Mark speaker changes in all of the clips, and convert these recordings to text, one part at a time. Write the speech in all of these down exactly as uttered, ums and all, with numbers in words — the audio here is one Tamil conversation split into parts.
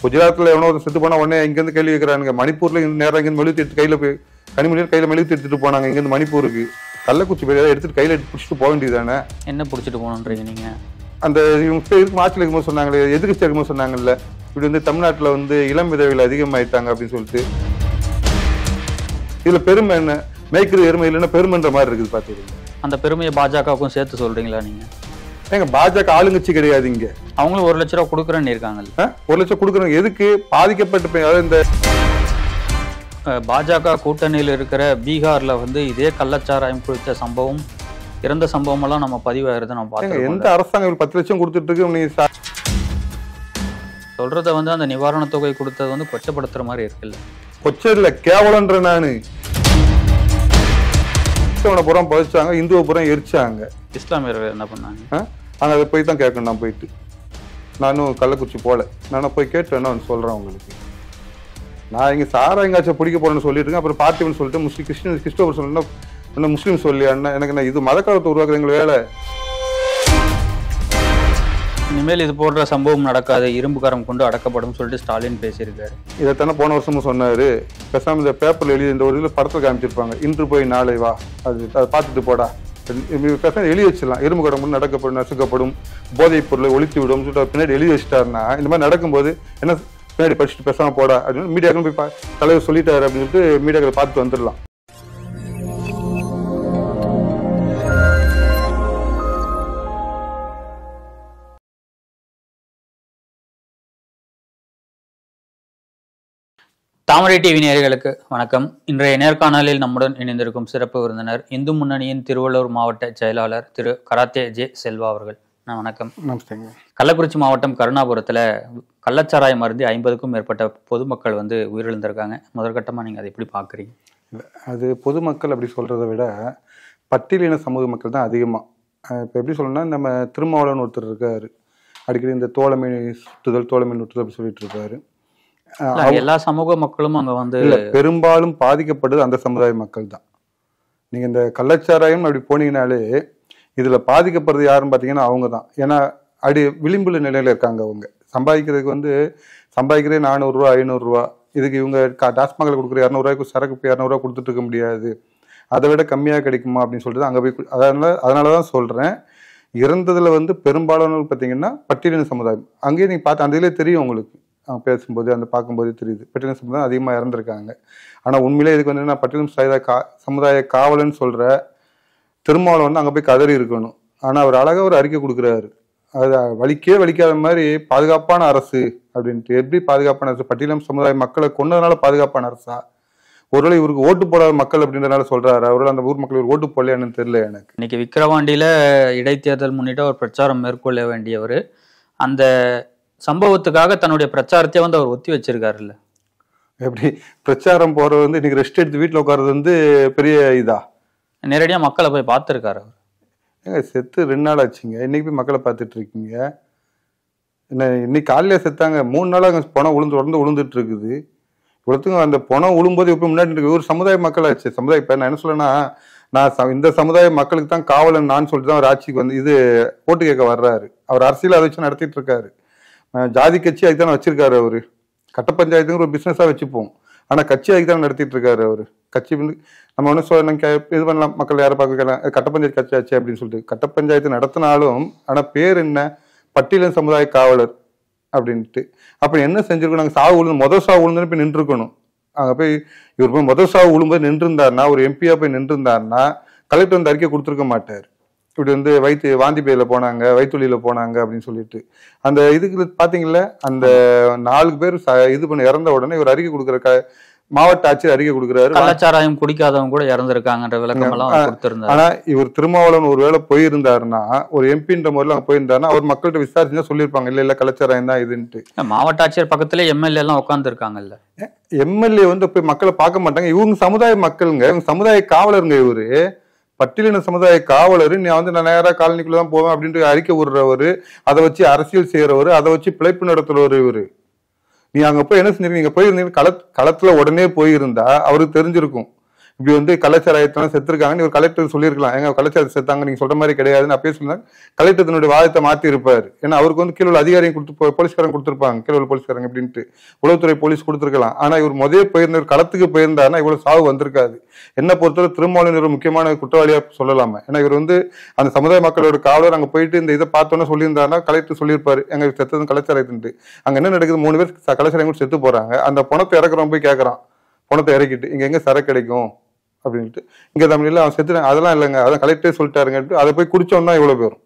Speaker 1: குஜராத்ல எவனோ ஒரு செத்து போனா உடனே இங்கிருந்து கேள்வி வைக்கிறானுங்க. மணிப்பூர்ல நேரம் இங்கிருந்து மெழுத்து எடுத்து கையில போய் கனிமொழியில் கையில மெழுத்து எடுத்துட்டு போனாங்க. இங்கிருந்து மணிப்பூருக்கு கள்ளக்குறிச்சி போய் எடுத்துட்டு கையில எடுத்து பிடிச்சிட்டு போக வேண்டியதானே.
Speaker 2: என்ன பிடிச்சிட்டு போகணுன்றீங்க நீங்க? அந்த
Speaker 1: இவங்க இருக்கு ஆட்சியில் இருக்கும்போது சொன்னாங்களே, எதிர்கட்சி இருக்கும்போது சொன்னாங்கல்ல, இப்படி வந்து தமிழ்நாட்டில் வந்து இளம் விதவைகள் அதிகமாயிட்டாங்க அப்படின்னு சொல்லிட்டு. இதுல பெருமை என்ன? மேய்க்கிறது எருமை இல்லைன்னா பெருமைன்ற மாதிரி இருக்குது பாத்துக்கீங்க.
Speaker 2: அந்த பெருமையை பாஜகவுக்கும் சேர்த்து சொல்றீங்களா நீங்க?
Speaker 1: ஏங்க பாஜக ஆளுங்கட்சி கிடையாது இங்க.
Speaker 2: அவங்களும் ஒரு லட்ச ரூபா கொடுக்குறேன்னு இருக்காங்கல்ல.
Speaker 1: ஒரு லட்சம் கொடுக்குறாங்க எதுக்கு? பாதிக்கப்பட்ட இந்த
Speaker 2: பாஜக கூட்டணியில் இருக்கிற பீகார்ல வந்து இதே கள்ளச்சாராயம் குறித்த சம்பவம், இறந்த சம்பவம் எல்லாம் நம்ம பதிவாயிருது நம்ம பார்த்தோம்.
Speaker 1: எந்த அரசாங்கம் பத்து லட்சம் கொடுத்துட்டு இருக்கு? நீ
Speaker 2: சொல்றத வந்து அந்த நிவாரண தொகை கொடுத்தது வந்து கொச்சப்படுத்துற மாதிரி இருக்குல்ல.
Speaker 1: கொச்ச இல்ல, கேவலன்ற. நானு புறம் பதிச்சாங்க, இந்துவ புறம் எரிச்சாங்க.
Speaker 2: இஸ்லாமியர்கள் என்ன பண்ணாங்க?
Speaker 1: அங்க அதை போய் தான் கேட்கணும். நான் போயிட்டு நானும் கள்ளக்குறிச்சி போல, நானும் போய் கேட்டேன்னு சொல்றேன் உங்களுக்கு. நான் இங்க சாரா எங்காச்சும் பிடிக்க போறேன்னு சொல்லிட்டு இருக்கேன். அப்புறம் பார்ட்டின்னு சொல்லிட்டு முஸ்லீம் கிறிஸ்டின் கிறிஸ்டோபர் சொல்லணும், என்ன முஸ்லீம் சொல்லி அண்ணா எனக்கு என்ன இது மதக்காலத்தை உருவாக்குறது எங்களுக்கு வேலை.
Speaker 2: இனிமேல் இது போன்ற சம்பவம் நடக்காது, இரும்பு கரம் கொண்டு அடக்கப்படும் சொல்லிட்டு ஸ்டாலின் பேசியிருக்காரு.
Speaker 1: இதைத்தானே போன வருஷமும் சொன்னாரு. பேசாம இந்த பேப்பர்ல எழுதி இந்த ஒரு இதில் படத்தில் காமிச்சிருப்பாங்க, இன்று போய் நாளை வா, அது அதை பார்த்துட்டு போடா, பேசாம எழுதி வச்சிடலாம். இரும்பு கரம் கொண்டு நடக்கப்படும், நசுக்கப்படும், போதைப் பொருளை ஒழித்து விடும் சொல்லிட்டு பின்னாடி எழுதி வச்சிட்டாருன்னா இந்த மாதிரி நடக்கும்போது என்ன பின்னாடி படிச்சுட்டு பேசாம போடா அப்படின்னு மீடியாக்கள் போய் தலைவர் சொல்லிட்டாரு அப்படின்னு சொல்லிட்டு மீடியாக்களை பார்த்துட்டு வந்துடலாம்.
Speaker 2: தாமரை டிவி நேயர்களுக்கு வணக்கம். இன்றைய நேர்காணலில் நம்முடன் இணைந்திருக்கும் சிறப்பு விருந்தினர் இந்து முன்னணியின் திருவள்ளூர் மாவட்ட செயலாளர் திரு கராத்தே ஜே செல்வா அவர்கள். வணக்கம்.
Speaker 1: நமஸ்தேங்க.
Speaker 2: கள்ளக்குறிச்சி மாவட்டம் கருணாபுரத்துல கள்ளச்சாராயம் அருந்தி ஐம்பதுக்கும் மேற்பட்ட பொதுமக்கள் வந்து உயிரிழந்திருக்காங்க. முதற்கட்டமா நீங்க அதை எப்படி பாக்குறீங்க?
Speaker 1: அது பொதுமக்கள் அப்படி சொல்றதை விட பட்டியலின சமூக மக்கள் தான் அதிகமா. இப்போ எப்படி சொல்லணும்னா, நம்ம திருமாவளவன் ஒருத்தர் இருக்காரு, அடிக்கடி இந்த தோழமை சுட்டுதல் தோழமை நுட்டுதல் அப்படி சொல்லிட்டு இருக்காரு.
Speaker 2: எல்லா சமூக மக்களும் அங்க வந்து
Speaker 1: பெரும்பாலும் பாதிக்கப்படுது அந்த சமுதாய மக்கள் தான். நீங்க இந்த கள்ளச்சாராயம் அப்படி போனீங்கனாலே இதுல பாதிக்கப்படுறது யாருன்னு பாத்தீங்கன்னா அவங்க தான். ஏன்னா அடி விளிம்புல நிலையில இருக்காங்க. அவங்க சம்பாதிக்கிறதுக்கு வந்து சம்பாதிக்கிறதே நானூறு ரூபா ஐநூறு ரூபா. இதுக்கு இவங்க டாஸ்மாகில் கொடுக்குற இரநூறுவாய்க்கு சரக்கு இப்போ இரநூறுவா கொடுத்துட்டு இருக்க முடியாது, அதை விட கம்மியாக கிடைக்குமா அப்படின்னு சொல்லிட்டு அங்கே போய் அதனால அதனால தான் சொல்றேன். இறந்ததுல வந்து பெரும்பாலானவர்கள் பார்த்தீங்கன்னா பட்டியலின சமுதாயம். அங்கேயே நீங்க பார்த்து அந்த இதுலேயே தெரியும் உங்களுக்கு, பேசும்போது அந்த பார்க்கும்போது தெரியுது பட்டியலின சமுதாயம் அதிகமாக இறந்துருக்காங்க. ஆனால் உண்மையிலே இதுக்கு வந்து நான் பட்டியலின சமுதாய கா சமுதாய காவலன்னு சொல்ற திருமாவளவன் வந்து அங்கே போய் கதறி இருக்கணும். ஆனால் அவர் அழகாக ஒரு அறிக்கை கொடுக்குறாரு, அது வலிக்கே வலிக்காத மாதிரி பாதுகாப்பான அரசு அப்படின்ட்டு. எப்படி பாதுகாப்பான அரசு? பட்டியலின சமுதாய மக்களை கொண்டதுனால பாதுகாப்பான அரசா? ஒருவேளை இவருக்கு ஓட்டு போடாத மக்கள் அப்படின்றதுனால சொல்றாரு, அவரோட அந்த ஊர் மக்கள் ஓட்டு போடலையான்னு தெரியல எனக்கு.
Speaker 2: இன்னைக்கு விக்கிரவாண்டியில இடைத்தேர்தல் முன்னிட்டு அவர் பிரச்சாரம் மேற்கொள்ள வேண்டியவர் அந்த சம்பவத்துக்காக தன்னுடைய பிரச்சாரத்தை வந்து அவர் ஒத்தி வச்சிருக்காருல்ல.
Speaker 1: எப்படி பிரச்சாரம் போறது வந்து இன்னைக்கு ரெஸ்ட் எடுத்து வீட்டில் உட்கார்றது வந்து பெரிய இதா?
Speaker 2: நேரடியா மக்களை போய் பார்த்துருக்காரு அவர்.
Speaker 1: ஏங்க செத்து ரெண்டு நாள் ஆச்சுங்க, இன்னைக்கு போய் மக்களை பார்த்துட்டு இருக்கீங்க. என்ன இன்னைக்கு காலையில செத்தாங்க, மூணு நாள் அங்கே பணம் உளுந்து உடந்து உளுந்துட்டு இருக்குது. இவ்வளோத்துக்கும் அந்த பணம் உழும்போது எப்போ முன்னாடி இருக்கு ஒரு சமுதாய மக்கள் ஆச்சு. சமுதாய இப்போ நான் என்ன சொல்லேன்னா, நான் இந்த சமுதாய மக்களுக்கு தான் காவலன் நான் சொல்லிட்டு தான் அவர் ஆட்சிக்கு வந்து இது ஓட்டு கேட்க வர்றாரு. அவர் அரசியல் அதை வச்சு நடத்திட்டு இருக்காரு. ஜாதி கட்சி அதுக்கு தானே வச்சிருக்காரு அவரு. கட்ட பஞ்சாயத்துங்கிற ஒரு பிசினஸா வச்சுப்போம், ஆனா கட்சி அதுக்கு தானே நடத்திட்டு இருக்காரு அவரு. கட்சி வந்து நம்ம ஒன்றும் சொல்ல இது பண்ணலாம், மக்கள் யாரை பார்க்க கட்ட பஞ்சாயத்து கட்சி ஆச்சு அப்படின்னு சொல்லிட்டு கட்ட பஞ்சாயத்து நடத்தினாலும் ஆனா பேர் என்ன? பட்டியலின சமுதாய காவலர் அப்படின்ட்டு. அப்ப என்ன செஞ்சிருக்கணும்? நாங்கள் சாவு உழுந்து முதல் சாவு உழுந்துன்னு போய் நின்று இருக்கணும். அங்க போய் இவர் போய் முதல் சாவு உழும்போது நின்று இருந்தாருன்னா, ஒரு எம்பியா போய் நின்று இருந்தாருன்னா கலெக்டர் வந்து அறிக்கை கொடுத்துருக்க மாட்டார். இப்படி வந்து வயிற்று வாந்தி பேயில போனாங்க, வயிற்றுலியில போனாங்க அப்படின்னு சொல்லிட்டு அந்த இதுக்கு பாத்தீங்கல்ல, அந்த நாலு பேர் இது பண்ணி இறந்த உடனே இவர் அறிக்கை கொடுக்குற க மாவட்ட ஆட்சியர் அறிக்கை கொடுக்குறாரு.
Speaker 2: கள்ளச்சாராயம் குடிக்காதவங்க கூட இறந்திருக்காங்கன்ற விளக்கம் எல்லாம் கொடுத்திருந்தாரு.
Speaker 1: ஆனா இவர் திருமாவளவன் ஒரு வேளை போயிருந்தாருன்னா, ஒரு எம்பின்ற முறையில் அங்க போயிருந்தாருன்னா அவர் மக்கள்கிட்ட விசாரிச்சுதான் சொல்லியிருப்பாங்க, இல்ல இல்ல கள்ளச்சாராயம் தான் இதுன்ட்டு.
Speaker 2: மாவட்ட ஆட்சியர் பக்கத்துல எம்எல்ஏ எல்லாம் உட்கார்ந்து இருக்காங்கல்ல.
Speaker 1: எம்எல்ஏ வந்து போய் மக்களை பார்க்க மாட்டாங்க. இவங்க சமுதாய மக்களுங்க, இவங்க சமுதாய காவலருங்க. இவரு பட்டியலின சமுதாய காவலர். நீ வந்து நான் நேராக காலனிக்குள்ளதான் போவேன் அப்படின்ட்டு அறிக்கை விடுறவரு, அதை வச்சு அரசியல் செய்யறவரு, அதை வச்சு பிழைப்பு நடத்துறவரு இவரு. நீ அங்க போய் என்ன செஞ்சிருக்கீங்க? நீங்க போயிருந்தீங்க கள களத்துல உடனே போயிருந்தா அவருக்கு தெரிஞ்சிருக்கும். இப்படி வந்து கலாச்சாரத்தெல்லாம் செத்துருக்காங்கன்னு ஒரு கலெக்டர் சொல்லியிருக்கலாம். எங்க கலாச்சாரத்தை செத்தாங்க நீங்க சொல்ற மாதிரி கிடையாதுன்னு அப்பயே சொன்னா கலெக்டர் தன்னுடைய வாதத்தை மாத்தி இருப்பாரு. ஏன்னா அவருக்கு வந்து கீழே உள்ள அதிகாரியும் கொடுத்து போலீஸ்காரங்க கொடுத்துருப்பாங்க, கீழே உள்ள போலீஸ்காரங்க அப்படின்ட்டு உளவுத்துறை போலீஸ் கொடுத்துருக்கலாம். ஆனா இவர் முதல் போயிருந்த ஒரு களத்துக்கு போயிருந்தாருன்னா இவ்வளவு சாவு வந்திருக்காது. என்ன பொறுத்தவரை திருமாவளவன் ஒரு முக்கியமான குற்றவாளியா சொல்லலாமா? ஏன்னா இவர் வந்து அந்த சமுதாய மக்களோட காவலர் அங்க போயிட்டு இந்த இதை பார்த்தோன்னு சொல்லியிருந்தாருன்னா கலெக்டர் சொல்லியிருப்பாரு எங்க செத்தது கலாச்சாரத்துட்டு. அங்க என்ன நடக்குது, மூணு பேர் கலாச்சாரம் செத்து போறாங்க. அந்த பணத்தை இறக்குறவன் போய் கேட்கறான், பணத்தை இறக்கிட்டு இங்க எங்க சரக்கு கிடைக்கும் அப்படின்ட்டு. இங்க தமிழ்ல அவன் செத்து அதெல்லாம் இல்லைங்க, அதான் கலெக்டரே சொல்லிட்டாருங்கட்டு அதை போய் குடிச்சோம்னா இவ்வளவு பேரும்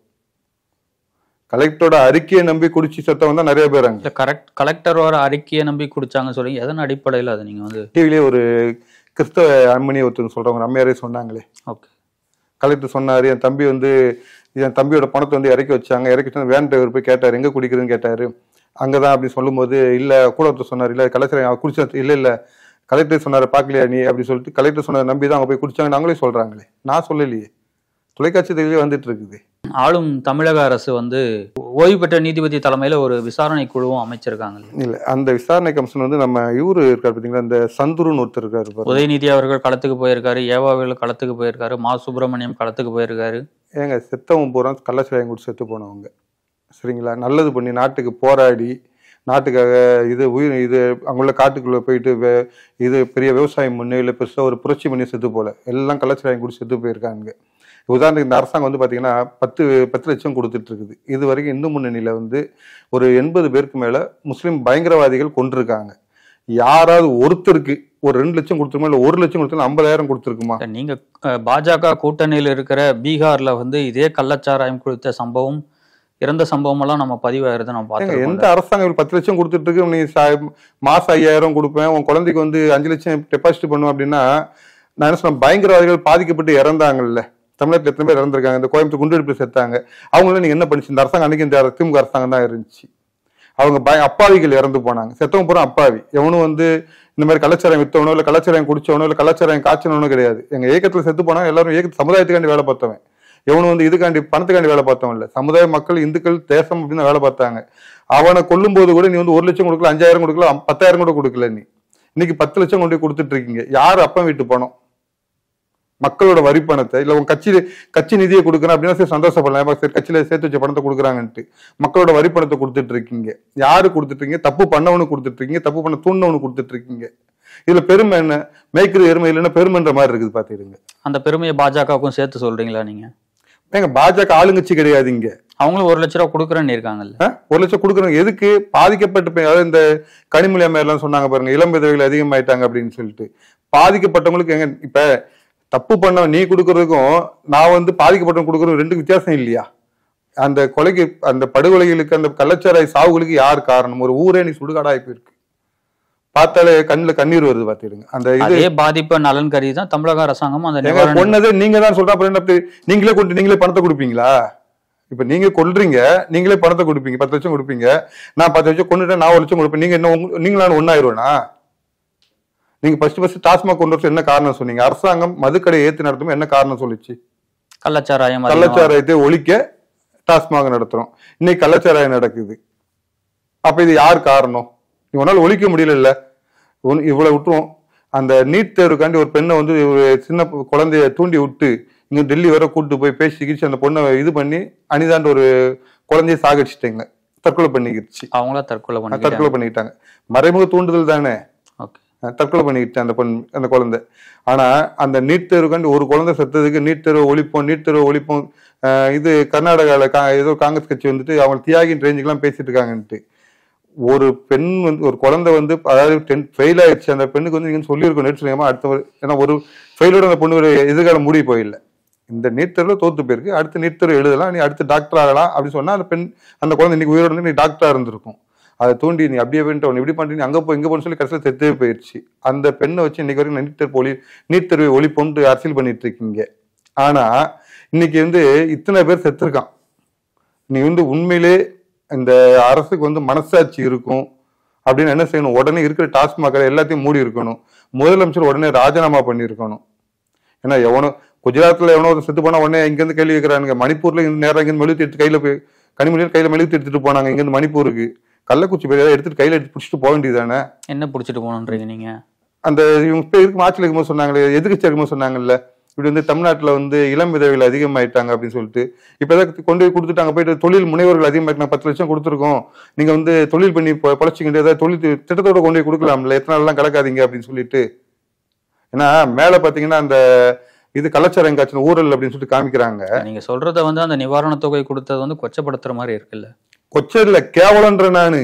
Speaker 1: கலெக்டரோட அறிக்கையை நம்பி குடிச்சு செத்தவங்க தான் நிறைய பேர். அங்க
Speaker 2: கரெக்ட் கலெக்டரோட அறிக்கையை நம்பி குடிச்சாங்க சொல்றீங்க, எதன் அடிப்படையில் அது நீங்க வந்து
Speaker 1: டிவிலே ஒரு கிறிஸ்தவ அம்மணி ஒருத்தர் சொல்றவங்க அம்மையாரே சொன்னாங்களே,
Speaker 2: ஓகே
Speaker 1: கலெக்டர் சொன்னாரு என் தம்பி வந்து என் தம்பியோட பணத்தை வந்து இறக்கி வச்சாங்க, இறக்கி வச்சு வேன் டிரைவர் போய் கேட்டாரு எங்க குடிக்கிறதுன்னு கேட்டாரு. அங்கதான் அப்படின்னு சொல்லும் போது இல்ல கூட ஒருத்தர் சொன்னார் இல்ல கலெக்டர் குடிச்ச இல்ல இல்ல கலெக்டர் சொன்னாரு பாக்கலையா நீ அப்படின்னு சொல்லிட்டு கலெக்டர் சொன்ன நம்பி தான் அவங்க போய் குடிச்சாங்க நாங்களே சொல்றாங்களே, நான் சொல்லலையே, தொலைக்காட்சி தெளிவே வந்துட்டு இருக்குது.
Speaker 2: ஆளும் தமிழக அரசு வந்து ஓய்வு பெற்ற நீதிபதி தலைமையில ஒரு விசாரணை குழுவும் அமைச்சிருக்காங்க.
Speaker 1: இல்ல அந்த விசாரணை கமிஷன் வந்து நம்ம இவரு இருக்காரு பாத்தீங்களா, இந்த சந்துருன்னு ஒருத்தர் இருக்காரு,
Speaker 2: உதயநிதி அவர்கள் களத்துக்கு போயிருக்காரு, ஏவாவில் களத்துக்கு போயிருக்காரு, மா சுப்பிரமணியம் களத்துக்கு போயிருக்காரு.
Speaker 1: ஏங்க செத்தவன் பூரா கள்ளச்சாராயம் குடிச்சு செத்து போனவங்க சரிங்களா, நல்லது பண்ணி நாட்டுக்கு போராடி நாட்டுக்காக இது உயிர் இது அங்குள்ள காட்டுக்குள்ள போயிட்டு இது பெரிய விவசாயம் பண்ணு இல்லை பெருசாக ஒரு புரட்சி பண்ணி செத்து போல, எல்லாம் கள்ளச்சாராயம் குடிச்சு செத்து போயிருக்காங்க. உதாரணத்துக்கு இந்த அரசாங்கம் வந்து பாத்தீங்கன்னா பத்து பத்து லட்சம் கொடுத்துட்டு இருக்குது. இது வரைக்கும் இந்து முன்னணியில வந்து ஒரு எண்பது பேருக்கு மேல முஸ்லிம் பயங்கரவாதிகள் கொண்டிருக்காங்க. யாராவது ஒருத்தருக்கு ஒரு ரெண்டு லட்சம் கொடுத்துருமா இல்ல ஒரு லட்சம் கொடுத்தா ஐம்பதாயிரம் கொடுத்துருக்குமா?
Speaker 2: நீங்க பாஜக கூட்டணியில் இருக்கிற பீகார்ல வந்து இதே கள்ளச்சாராயம் கொடுத்த சம்பவம் இறந்த சம்பவம் எல்லாம் நம்ம பதிவாயிருது நம்ம பார்த்தோம்.
Speaker 1: எந்த அரசாங்கம் பத்து லட்சம் கொடுத்துட்டு இருக்கு, நீ மாசம் ஐயாயிரம் கொடுப்பேன் உன் குழந்தைக்கு வந்து அஞ்சு லட்சம் டெபாசிட் பண்ணுவேன் அப்படின்னா நான் என்ன சொன்ன, பயங்கரவாதிகள் பாதிக்கப்பட்டு இறந்தாங்கல்ல, தமிழகத்தில் எத்தனை பேர் இறந்திருக்காங்க, இந்த கோயம்புத்தூர் குண்டுவெடிப்பு செத்தாங்க, அவங்களும் நீங்க என்ன பண்ணிச்சு, இந்த அரசாங்கம் அன்னைக்கு இந்த திமுக அரசாங்கம் தான் இருந்துச்சு. அவங்க பய அப்பாவிகள் இறந்து போனாங்க, செத்தவங்க பூரா அப்பாவி. எவனும் வந்து இந்த மாதிரி கலாச்சாரம் வித்தவனோ இல்லை கலாச்சாரம் குடிச்சவனோ இல்லை கலாச்சாரம் காய்ச்சனோ கிடையாது. எங்க இயக்கத்துல செத்து போனாங்க எல்லாரும் இயக்க சமுதாயத்துக்காண்டி வேலை பார்த்தவன், எவனும் வந்து இதுக்காண்டி பணத்துக்காண்டி வேலை பார்த்தவன் இல்லை, சமுதாய மக்கள் இந்துக்கள் தேசம் அப்படின்னு வேலை பார்த்தாங்க. அவனை கொல்லும் போது கூட நீ வந்து ஒரு லட்சம் கொடுக்கல, அஞ்சாயிரம் கொடுக்கல, பத்தாயிரம் கூட கொடுக்கல, நீ இன்னைக்கு பத்து லட்சம் கொண்டு கொடுத்துட்டு இருக்கீங்க. யாரு அப்பா வீட்டு பணம், மக்களோட வரி பணத்தை இல்ல உங்க கட்சி கட்சி நிதியை கொடுக்குறேன் அப்படின்னா சரி சந்தோஷப்படலாம், சரி கட்சியில சேர்த்து வச்ச பணத்தை கொடுக்குறாங்கன்ட்டு மக்களோட வரி பணத்தை கொடுத்துட்டு இருக்கீங்க. யாரு கொடுத்துட்டு இருக்கீங்க, தப்பு பண்ணவனு கொடுத்துட்டு இருக்கீங்க, தப்பு பண்ண தூண்டவனு கொடுத்துட்டு இருக்கீங்க. இதுல பெருமை என்ன, மேய்க்கிறது எருமை இல்லைன்னா பெருமைன்ற மாதிரி இருக்குது பாத்துருங்க. அந்த
Speaker 2: பெருமையை பாஜகவுக்கும் சேர்த்து சொல்றீங்களா நீங்க?
Speaker 1: ஏங்க பாஜக ஆளுங்கட்சி கிடையாது, இங்க
Speaker 2: அவங்களும் ஒரு லட்சம் ரூபாய் கொடுக்குறேன்னு இருக்காங்கல்ல.
Speaker 1: ஒரு லட்சம் கொடுக்குறாங்க எதுக்கு, பாதிக்கப்பட்டு அதாவது இந்த கனிமொழி அம்மா எல்லாம் சொன்னாங்க பாருங்க, இளம் விதவைகள் அதிகமாயிட்டாங்க அப்படின்னு சொல்லிட்டு. பாதிக்கப்பட்டவங்களுக்கு எங்க இப்ப தப்பு பண்ண நீ கொடுக்கறதுக்கும் நான் வந்து பாதிக்கப்பட்டவங்க கொடுக்கறதுக்கும் ரெண்டு வித்தியாசம் இல்லையா? அந்த கொலைக்கு அந்த படுகொலைகளுக்கு அந்த கள்ளச்சாராய சாவுகளுக்கு யார் காரணம்? ஒரு ஊரே நீ சுடுகாடாய் போயிருக்கு, பார்த்தாலே கண்ணுல கண்ணீர் வருது பாத்துடுங்க. அந்த இதே
Speaker 2: பாதிப்பு நலன் கருதி தான் தமிழக அரசாங்கம் அந்த
Speaker 1: பொண்ணது நீங்க தான் சொல்றா, நீங்களே கொண்டு நீங்களே பணத்தை கொடுப்பீங்களா? இப்ப நீங்க கொல்றீங்க, நீங்களே பணத்தை கொடுப்பீங்க, பத்து லட்சம் கொடுப்பீங்க, நான் பத்து லட்சம் கொண்டுட்டேன், நான் ஒரு லட்சம் கொடுப்பேன், நீங்க என்ன நீங்களான ஒன்னாயிருவேனா? நீங்க ஃபர்ஸ்ட் ஃபர்ஸ்ட் டாஸ்மாக் கொண்டு வர என்ன காரணம் சொன்னீங்க? அரசாங்கம் மதுக்கடை ஏத்து நடத்தும் என்ன காரணம் சொல்லிச்சு?
Speaker 2: கள்ளச்சாராயம்
Speaker 1: கள்ளச்சாராயத்தை ஒழிக்க டாஸ்மாக் நடத்துறோம், இன்னைக்கு கள்ளச்சாராயம் நடக்குது. அப்ப இது யார் காரணம்? இவனால ஒழிக்க முடியல, இல்ல இவ்வளவு விட்டுருவோம். அந்த நீட் தேர்வுக்காண்டி ஒரு பெண்ணை வந்து ஒரு சின்ன குழந்தைய தூண்டி விட்டு இங்க டெல்லி வர கூட்டு போய் பேசி கிச்சு அந்த பொண்ணை இது பண்ணி அனிதாண்ட ஒரு குழந்தைய சாகடிச்சிட்டாங்க, தற்கொலை பண்ணிக்கிடுச்சு.
Speaker 2: அவங்களா தற்கொலை பண்ணி
Speaker 1: தற்கொலை பண்ணிக்கிட்டாங்க. மறைமுக தூண்டுதல் தானே, தற்கொலை பண்ணிக்கிட்டு அந்த பொண்ணு அந்த குழந்தை. ஆனா அந்த நீட் தேர்வுக்காண்டி ஒரு குழந்தை செத்ததுக்கு நீட் தேர்வை ஒழிப்போம் நீட் தேர்வை ஒழிப்போம் இது கர்நாடகாவில் கா ஏதோ காங்கிரஸ் கட்சி வந்துட்டு அவங்க தியாகின் ரேஞ்சுக்கெல்லாம் பேசிட்டு இருக்காங்கன்ட்டு. ஒரு பெண் வந்து ஒரு குழந்தை வந்து அதாவது டென்த் ஃபெயில் ஆயிடுச்சு, அந்த பெண்ணுக்கு வந்து நீங்க சொல்லியிருக்கோம் நேற்று சொல்லியாமா அடுத்த ஒரு ஏன்னா ஒரு ஃபெயிலோட அந்த பொண்ணு எதிர்காலம் முடிய போயில்லை, இந்த நீட் தேர்வில் தோத்து போயிருக்கு, அடுத்த நீட் தேர்வு எழுதலாம், நீ அடுத்து டாக்டர் ஆகலாம் அப்படின்னு சொன்னா அந்த பெண் அந்த குழந்தை இன்னைக்கு உயிரோடு வந்து நீ டாக்டரா இருந்திருக்கும். அதை தூண்டி நீ அப்படியே போயிட்டு அவன் இப்படி பண்ணிட்டு அங்கே போய் இங்கே போன்னு சொல்லி கடைசியில் செத்தே போயிடுச்சு. அந்த பெண்ணை வச்சு இன்னைக்கு வரைக்கும் நீட் தேர்வு ஒளி நீட் தேர்வை ஒளிப்போன்ட்டு அரசியல் பண்ணிட்டு இருக்கீங்க. ஆனா இன்னைக்கு வந்து இத்தனை பேர் செத்துருக்கான். நீ வந்து உண்மையிலே இந்த அரசுக்கு வந்து மனசாட்சி இருக்கும் அப்படின்னு என்ன செய்யணும்? உடனே இருக்கிற டாஸ்மாக் எல்லாத்தையும் மூடி இருக்கணும். முதலமைச்சர் உடனே ராஜினாமா பண்ணியிருக்கணும். ஏன்னா எவனோ குஜராத்ல எவனோ செத்து போனா உடனே இங்கிருந்து கேள்வி வைக்கிறானுங்க. மணிப்பூர்ல இருந்து நேரம் இங்கிருந்து மெழுத்து எடுத்து கையில போய் கனிமொழியில் கையில மெழுத்து எடுத்துட்டு போனாங்க. இங்கிருந்து மணிப்பூருக்கு கள்ளக்குறிச்சி பேர் எடுத்துட்டு கையில எடுத்து பிடிச்சிட்டு போக வேண்டியதானே.
Speaker 2: என்ன பிடிச்சிட்டு போகணுன்றீங்க நீங்க?
Speaker 1: அந்த இவங்க இப்ப இருக்கு ஆட்சியில் இருக்கும்போது சொன்னாங்களே, எதிர்க்கட்சி இருக்கும்போது சொன்னாங்கல்ல, இப்படி வந்து தமிழ்நாட்டுல வந்து இளம் விதவைகள் அதிகமாயிட்டாங்க அப்படின்னு சொல்லிட்டு, இப்ப ஏதாவது கொண்டு போய் கொடுத்துட்டாங்க, போயிட்டு தொழில் முனைவர்கள் அதிகமாயிட்டாங்க, பத்து லட்சம் கொடுத்துருக்கோம், நீங்க வந்து தொழில் பண்ணி பொழைச்சிக்கிட்டு ஏதாவது தொழில் திட்டத்தோட கொண்டு போய் கொடுக்கலாம்ல, எத்தனை நாள்லாம் கலக்காதீங்க அப்படின்னு சொல்லிட்டு. ஏன்னா மேல பாத்தீங்கன்னா அந்த இது கலாச்சாரம் எங்காச்சும் ஊழல் அப்படின்னு சொல்லிட்டு காமிக்கிறாங்க.
Speaker 2: நீங்க சொல்றத வந்து அந்த நிவாரண தொகை கொடுத்தது வந்து கொச்சப்படுத்துற மாதிரி இருக்குல்ல.
Speaker 1: கொச்சை இல்ல, கேவலன்ற நானு.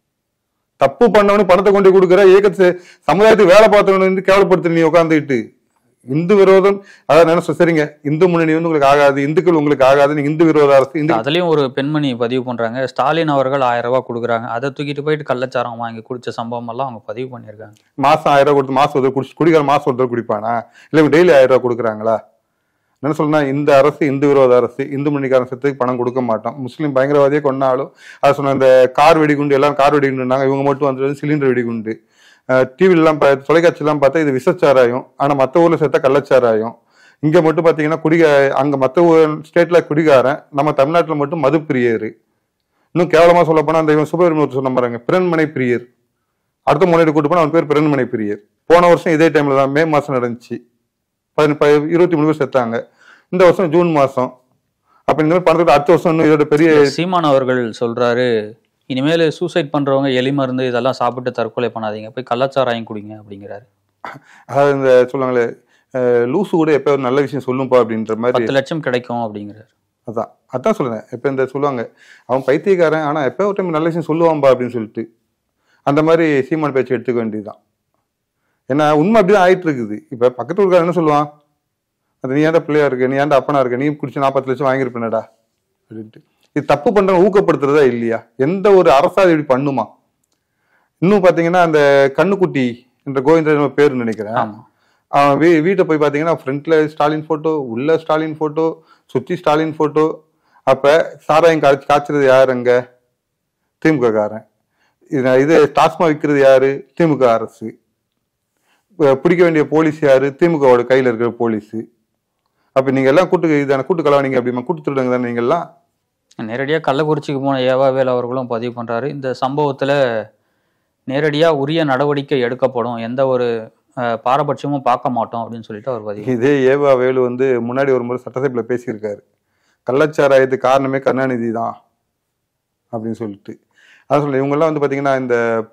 Speaker 1: தப்பு பண்ணவனு பணத்தை கொண்டு கொடுக்குற இயக்கத்து சமுதாயத்துக்கு வேலை பார்த்தவனு வந்து கேவலப்படுத்த நீ உட்காந்துக்கிட்டு. இந்து விரோதம் அதாவது என்ன சரிங்க, இந்து முன்னணி வந்து உங்களுக்கு ஆகாது, இந்துக்கள் உங்களுக்கு ஆகாது, நீங்க இந்து விரோத அரசு.
Speaker 2: அதுலயும் ஒரு பெண்மணி பதிவு பண்றாங்க, ஸ்டாலின் அவர்கள் ஆயிரம் ரூபாய் கொடுக்குறாங்க, அதை தூக்கிட்டு போயிட்டு கள்ளச்சாரம் வாங்கி குடிச்ச சம்பவம் எல்லாம் அவங்க பதிவு பண்ணிருக்காங்க.
Speaker 1: மாசம் ஆயிரம் ரூபாய் கொடுத்து மாசம் ஒருத்தர் குடிச்சு குடிக்கிற மாசம் ஒருத்தர் குடிப்பானா, இல்ல டெய்லி ஆயிரம் ரூபாய் கொடுக்குறாங்களா? என்ன சொல்லணும்னா, இந்த அரசு இந்து விரோத அரசு, இந்து முன்னணிக்காரன் சத்துக்கு பணம் கொடுக்க மாட்டோம், முஸ்லீம் பயங்கரவாதியே கொண்டாலும் அதை சொன்ன இந்த கார் வெடிகுண்டு எல்லாம் கார் வெடிகுண்டுனாங்க, இவங்க மட்டும் வந்து சிலிண்டர் வெடிகுண்டு. டிவிலாம் தொலைக்காட்சியெல்லாம் பார்த்தா இது விஷச்சாராயம், ஆனா மற்ற ஊர்ல சேர்த்தா கள்ளச்சாராயம். இங்க மட்டும் பாத்தீங்கன்னா குடிக அங்க மற்ற ஸ்டேட்ல குடிகாரன், நம்ம தமிழ்நாட்டுல மட்டும் மது பிரியர். இன்னும் கேவலமா சொல்ல போனா அந்த இவன் சுப்பிரமணியம் சொன்ன பாருங்க, பிறன்மனை பிரியர். அடுத்த முன்னாடி கூட்டு போனா அவன் பேர் பிறன்மனை பிரியர். போன வருஷம் இதே டைம்ல தான் மே மாசம் நடந்துச்சு, இருபத்தி மூணு பேர் செத்தாங்க. இந்த வருஷம் ஜூன் மாசம். அப்ப இந்த மாதிரி பணத்துக்கு அடுத்த வருஷம் இன்னும் இதோட பெரிய. சீமான் அவர்கள் சொல்றாரு,
Speaker 2: இனிமேல் சூசைட் பண்றவங்க எலி மருந்து இதெல்லாம் சாப்பிட்டு தற்கொலை பண்ணாதீங்க, போய் கள்ளச்சாராயம் குடிங்க அப்படிங்கிறாரு.
Speaker 1: அதாவது இந்த சொல்லுவாங்களே, லூசு கூட எப்ப ஒரு நல்ல விஷயம் சொல்லும்பா அப்படின்ற மாதிரி
Speaker 2: பத்து லட்சம் கிடைக்கும் அப்படிங்கிறாரு.
Speaker 1: அதான் அதான் சொல்லுங்க, எப்ப இந்த சொல்லுவாங்க அவன் பைத்தியக்காரன், ஆனா எப்ப ஒரு டைம் நல்ல விஷயம் சொல்லுவான்பா அப்படின்னு சொல்லிட்டு அந்த மாதிரி சீமான் பேச்சு எடுத்துக்க வேண்டியதுதான். ஏன்னா உண்மை அப்படிதான் ஆயிட்டு இருக்குது. இப்ப பக்கத்து ஊருக்காரன் என்ன சொல்லுவான், அது நீ ஏன்டா பிள்ளையா இருக்க, நீ ஏன்டா அப்பனா இருக்க, நீ குடிச்சு நாற்பது லட்சம் வாங்கியிருப்பேனடா அப்படின்ட்டு. இது தப்பு பண்றவங்க ஊக்கப்படுத்துறதா இல்லையா? எந்த ஒரு அரசாதி இப்படி பண்ணுமா? இன்னும் பாத்தீங்கன்னா அந்த கண்ணுக்குட்டி என்ற கோவிந்தன் பேரு நினைக்கிறேன், அவன் வீ வீட்டை போய் பாத்தீங்கன்னா ஃப்ரண்ட்ல ஸ்டாலின் போட்டோ, உள்ள ஸ்டாலின் போட்டோ, சுத்தி ஸ்டாலின் போட்டோ. அப்ப சாராயம் காய்ச்சி காய்ச்சறது யாரு அங்க? திமுக காரன். இது டாஸ்மா விற்கிறது யாரு? திமுக அரசு. பிடிக்க வேண்டிய போலீஸ் யாரு? திமுகவோட கையில இருக்கிற போலீஸ். அப்ப நீங்க எல்லாம் கூட்டு இதான கூட்டு கலவானீங்க அப்படிமா, கூட்டு திருடுங்க தானே நீங்க எல்லாம்.
Speaker 2: நேரடியாக கள்ளக்குறிச்சிக்கு போன ஏவாவேல் அவர்களும் பதிவு பண்றாரு, இந்த சம்பவத்துல நேரடியா உரிய நடவடிக்கை எடுக்கப்படும், எந்த ஒரு பாரபட்சமும் பார்க்க மாட்டோம் அப்படின்னு சொல்லிட்டு அவர் பதிவு.
Speaker 1: இதே ஏவாவேலு வந்து முன்னாடி ஒரு முறை சட்டசபையில பேசியிருக்காரு, கள்ளச்சாராயத்துக்கு காரணமே கருணாநிதி தான் அப்படின்னு சொல்லிட்டு. அதான் சொல்ல இவங்க எல்லாம் வந்து பாத்தீங்கன்னா இந்த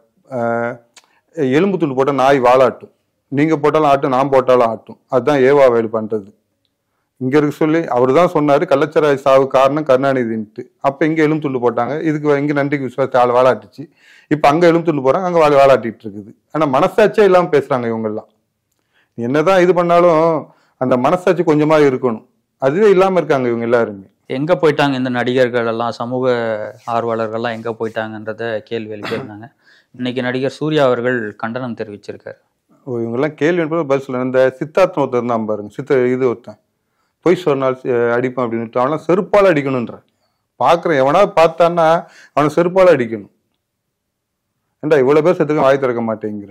Speaker 1: எலும்பு துண்டு போட்ட நாய் வாழாட்டும், நீங்க போட்டாலும் ஆட்டும், நான் போட்டாலும் ஆட்டும். அதுதான் ஏவாவேலு பண்றது. இங்க இருக்க சொல்லி அவரு தான் சொன்னாரு கள்ளச்சாராய சாவு காரணம் கருணாநிதின்ட்டு. அப்ப இங்க எலும்பு துண்டு போட்டாங்க, இதுக்கு இங்க நன்றிக்கு விசுவாசத்தை ஆள் வாழாட்டுச்சு. இப்ப அங்க எலும்பு துண்டு போறாங்க, அங்க வாழ வாழாட்டிட்டு இருக்குது. ஆனா மனசாட்சியே இல்லாம பேசுறாங்க இவங்க எல்லாம். என்னதான் இது பண்ணாலும் அந்த மனசாட்சி கொஞ்சமா இருக்கணும், அதுவே இல்லாம இருக்காங்க இவங்க எல்லாருமே.
Speaker 2: எங்க போயிட்டாங்க இந்த நடிகர்கள் எல்லாம், சமூக ஆர்வலர்கள்லாம் எங்க போயிட்டாங்கன்றத கேள்வி எழுப்பியிருந்தாங்க. இன்னைக்கு நடிகர் சூர்யா அவர்கள் கண்டனம் தெரிவிச்சிருக்காரு.
Speaker 1: ஓ இவங்க எல்லாம் கேள்வி பதில் சொல்ல. இந்த சித்தார்த்தன் ஒருத்தர் இருந்தான் பாருங்க, சித்த இது ஒருத்தன் பொய் சொன்னால் அடிப்பான் அப்படின்ட்டு, அவனா செருப்பால அடிக்கணும்ன்ற. பாக்குறேன் எவனா பார்த்தான்னா அவனை செருப்பால அடிக்கணும். ஏண்டா இவ்வளவு பேர் செத்துக்க வாய் திறக்க மாட்டேங்கிற.